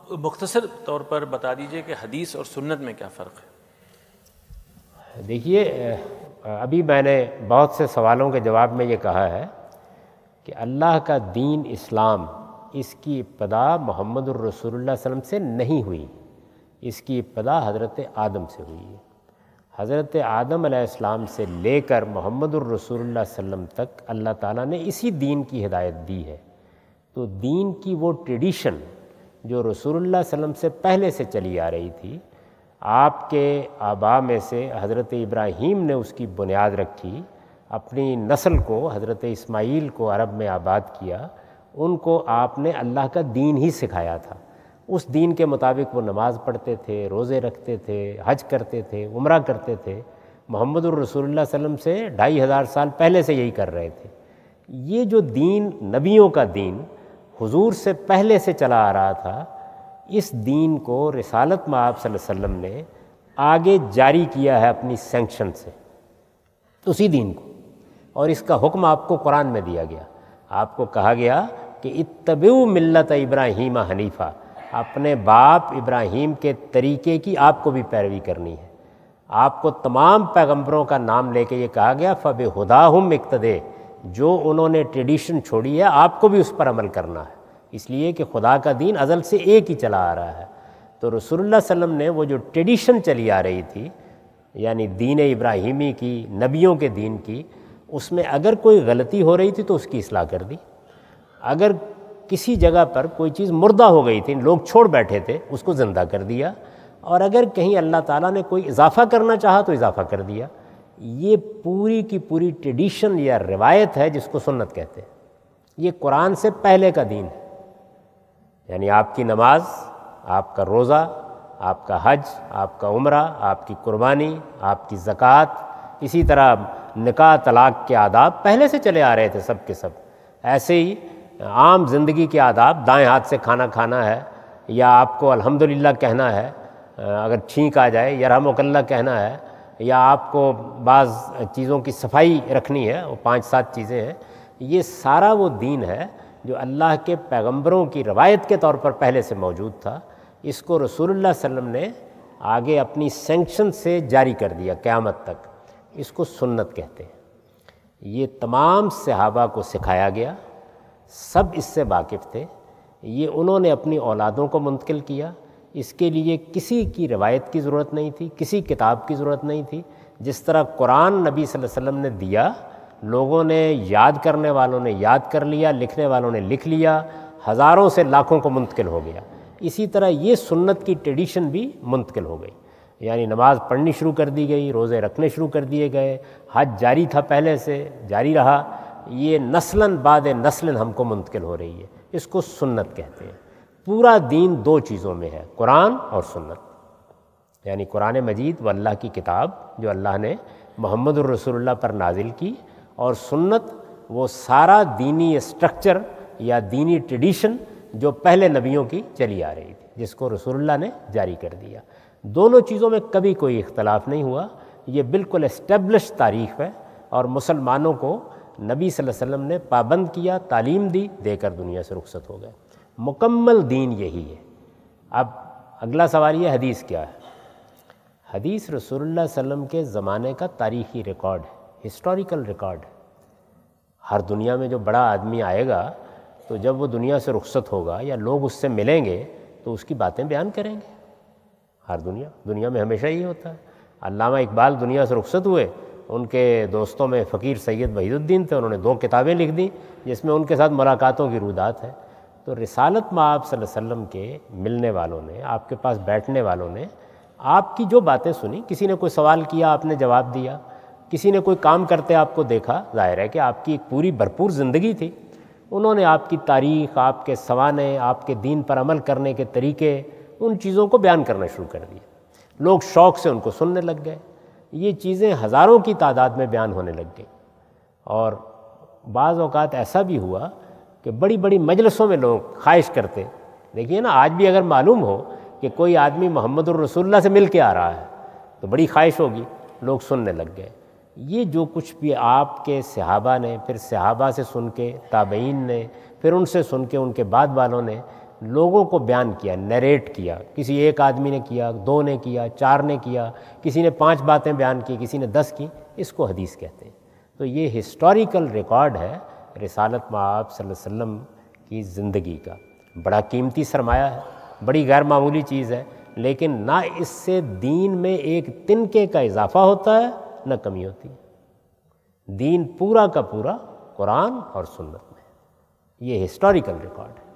مختصر طور پر بتا دیجئے کہ حدیث اور سنت میں کیا فرق ہے؟ دیکھیے، ابھی میں نے بہت سے سوالوں کے جواب میں یہ کہا ہے کہ اللہ کا دین اسلام، اس کی ابتدا محمد الرسول اللہ صلی اللہ علیہ وسلم سے نہیں ہوئی، اس کی ابتدا حضرت آدم سے ہوئی ہے۔ حضرت آدم علیہ السلام سے لے کر محمد الرسول اللہ صلی اللہ علیہ وسلم تک اللہ تعالیٰ نے اسی دین کی ہدایت دی ہے۔ تو دین کی وہ ٹریڈیشن جو رسول اللہ صلی اللہ علیہ وسلم سے پہلے سے چلی آ رہی تھی، آپ کے آباء میں سے حضرت ابراہیم نے اس کی بنیاد رکھی، اپنی نسل کو حضرت اسماعیل کو عرب میں آباد کیا، ان کو آپ نے اللہ کا دین ہی سکھایا تھا۔ اس دین کے مطابق وہ نماز پڑھتے تھے، روزے رکھتے تھے، حج کرتے تھے، عمرہ کرتے تھے۔ محمد الرسول اللہ صلی اللہ علیہ وسلم سے 2500 سال پہلے سے یہی کر رہے تھے۔ یہ جو دین نبیوں کا دین حضور سے پہلے سے چلا آ رہا تھا، اس دین کو رسالت مآب صلی اللہ علیہ وسلم نے آگے جاری کیا ہے اپنی سینکشن سے، اسی دین کو، اور اس کا حکم آپ کو قرآن میں دیا گیا۔ آپ کو کہا گیا کہ اتبعوا ملت ابراہیم حنیفہ، اپنے باپ ابراہیم کے طریقے کی آپ کو بھی پیروی کرنی ہے۔ آپ کو تمام پیغمبروں کا نام لے کے یہ کہا گیا فَبِہُدَاهُمْ اقتدے، جو انہوں نے ٹریڈیشن چھوڑی ہے آپ کو بھی اس پر عمل کرنا ہے، اس لیے کہ خدا کا دین ازل سے ایک ہی چلا آ رہا ہے۔ تو رسول اللہ صلی اللہ علیہ وسلم نے وہ جو ٹریڈیشن چلی آ رہی تھی، یعنی دین ابراہیمی کی، نبیوں کے دین کی، اس میں اگر کوئی غلطی ہو رہی تھی تو اس کی اصلاح کر دی۔ اگر کسی جگہ پر کوئی چیز مردہ ہو گئی تھی، لوگ چھوڑ بیٹھے تھے، اس کو زندہ کر دیا، اور اگر کہیں اللہ تعالیٰ نے کوئی اضافہ کرنا چاہا تو اضافہ کر دیا۔ یہ پوری کی پوری ٹریڈیشن یا روایت ہے جس کو سنت کہتے ہیں۔ یہ قرآن سے پہلے کا دین ہے، یعنی آپ کی نماز، آپ کا روزہ، آپ کا حج، آپ کا عمرہ، آپ کی قربانی، آپ کی زکوٰۃ، اسی طرح نکاح طلاق کے آداب پہلے سے چلے آ رہے تھے سب کے سب۔ ایسے ہی عام زندگی کے آداب، دائیں ہاتھ سے کھانا کھانا ہے، یا آپ کو الحمدللہ کہنا ہے اگر چھینک آ جائے، یرحمک اللہ کہنا ہے، یا آپ کو بعض چیزوں کی صفائی رکھنی ہے، وہ 5-7 چیزیں ہیں۔ یہ سارا وہ دین ہے جو اللہ کے پیغمبروں کی روایت کے طور پر پہلے سے موجود تھا۔ اس کو رسول اللہ صلی اللہ علیہ وسلم نے آگے اپنی سینکشن سے جاری کر دیا قیامت تک۔ اس کو سنت کہتے ہیں۔ یہ تمام صحابہ کو سکھایا گیا، سب اس سے واقف تھے، یہ انہوں نے اپنی اولادوں کو منتقل کیا۔ اس کے لیے کسی کی روایت کی ضرورت نہیں تھی، کسی کتاب کی ضرورت نہیں تھی۔ جس طرح قرآن نبی صلی اللہ علیہ وسلم نے دیا، لوگوں نے یاد کرنے والوں نے یاد کر لیا، لکھنے والوں نے لکھ لیا، ہزاروں سے لاکھوں کو منتقل ہو گیا۔ اسی طرح یہ سنت کی ٹریڈیشن بھی منتقل ہو گئی، یعنی نماز پڑھنی شروع کر دی گئی، روزے رکھنے شروع کر دیے گئے، حج جاری تھا پہلے سے، جاری رہا۔ یہ نسلاً بعد نسلاً ہم کو منتقل ہو رہی ہے، اس کو سنت کہتے ہیں۔ پورا دین 2 چیزوں میں ہے، قرآن اور سنت، یعنی قرآن مجید وہ اللہ کی کتاب جو اللہ نے محمد الرسول اللہ پر نازل کی، اور سنت وہ سارا دینی اسٹرکچر یا دینی ٹریڈیشن جو پہلے نبیوں کی چلی آ رہی تھی، جس کو رسول اللہ نے جاری کر دیا۔ دونوں چیزوں میں کبھی کوئی اختلاف نہیں ہوا، یہ بالکل اسٹیبلش تاریخ ہے، اور مسلمانوں کو نبی صلی اللہ علیہ وسلم نے پابند کیا، تعلیم دی، دے کر دنیا سے رخصت ہو گئے۔ مکمل دین یہی ہے۔ اب اگلا سوال یہ حدیث کیا ہے؟ حدیث رسول اللہ صلی اللہ علیہ وسلم کے زمانے کا تاریخی ریکارڈ ہے، ہسٹوریکل ریکارڈ ہے۔ ہر دنیا میں جو بڑا آدمی آئے گا تو جب وہ دنیا سے رخصت ہوگا یا لوگ اس سے ملیں گے تو اس کی باتیں بیان کریں گے۔ ہر دنیا میں ہمیشہ یہی ہوتا ہے۔ علامہ اقبال دنیا سے رخصت ہوئے، ان کے دوستوں میں فقیر سید وحید الدین تھے، انہوں نے 2 کتابیں لکھ دیں جس میں ان کے ساتھ ملاقاتوں کی رودات ہے۔ تو رسالت مآب صلی اللہ علیہ وسلم کے ملنے والوں نے، آپ کے پاس بیٹھنے والوں نے آپ کی جو باتیں سنی، کسی نے کوئی سوال کیا آپ نے جواب دیا، کسی نے کوئی کام کرتے آپ کو دیکھا، ظاہر ہے کہ آپ کی ایک پوری بھرپور زندگی تھی۔ انہوں نے آپ کی تاریخ، آپ کے سوانح، آپ کے دین پر عمل کرنے کے طریقے، ان چیزوں کو بیان کرنا شروع کر دیا۔ لوگ شوق سے ان کو سننے لگ گئے، یہ چیزیں ہزاروں کی تعداد میں بیان ہونے لگ گئی۔ اور بعض اوقات ایسا بھی ہوا کہ بڑی بڑی مجلسوں میں لوگ خواہش کرتے، دیکھیے نا، آج بھی اگر معلوم ہو کہ کوئی آدمی محمد الرسول اللہ سے مل کے آ رہا ہے تو بڑی خواہش ہوگی، لوگ سننے لگ گئے۔ یہ جو کچھ بھی آپ کے صحابہ نے، پھر صحابہ سے سن کے تابعین نے، پھر ان سے سن کے ان کے بعد والوں نے، لوگوں کو بیان کیا، نیریٹ کیا، کسی ایک آدمی نے کیا، 2 نے کیا، 4 نے کیا، کسی نے 5 باتیں بیان کی، کسی نے 10 کی، اس کو حدیث کہتے ہیں۔ تو یہ ہسٹوریکل ریکارڈ ہے رسالت مآب صلی اللہ علیہ وسلم کی زندگی کا، بڑا قیمتی سرمایہ ہے، بڑی غیر معمولی چیز ہے، لیکن نہ اس سے دین میں ایک تنکے کا اضافہ ہوتا ہے نہ کمی ہوتی ہے۔ دین پورا کا پورا قرآن اور سنت میں، یہ ہسٹوریکل ریکارڈ ہے۔